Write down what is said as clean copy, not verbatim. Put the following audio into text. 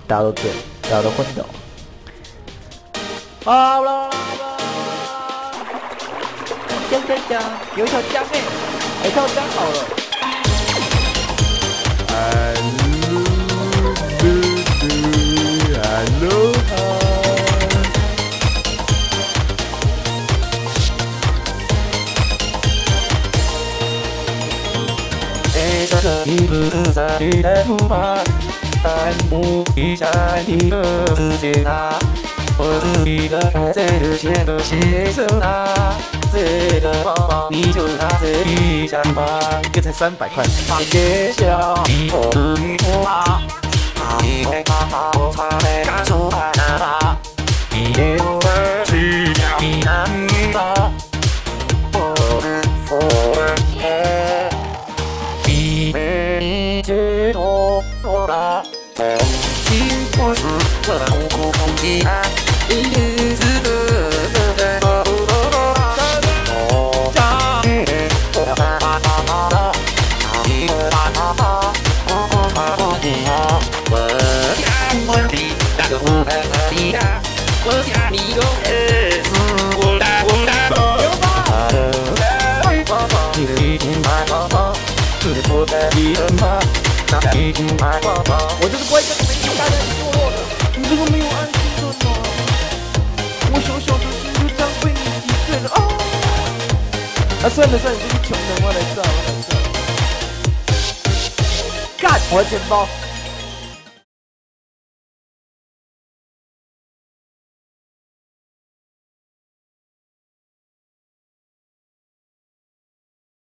大家都醉了，大家都昏倒。好了，江，有一条江哎，一条江好了。你不是在你的出发，弹幕一下你的世界啊，我是一个在之前的写生啊，这个包包你就拿这一箱吧，一个才300块。别笑，我是你不好，你会好好我才能感受到它，你也不会去叫你难遇到，解脱我的心不是我的苦苦空气啊，一定是个问题那个不可以的，我想你永远是我的你的一天白宝宝，是错在你身旁。我就是不会跟你们一起待在角落的，你这个没有安心的吗？我小小的心就这样被你击碎了啊！算了，你这个穷人，我来造。干！我的钱包。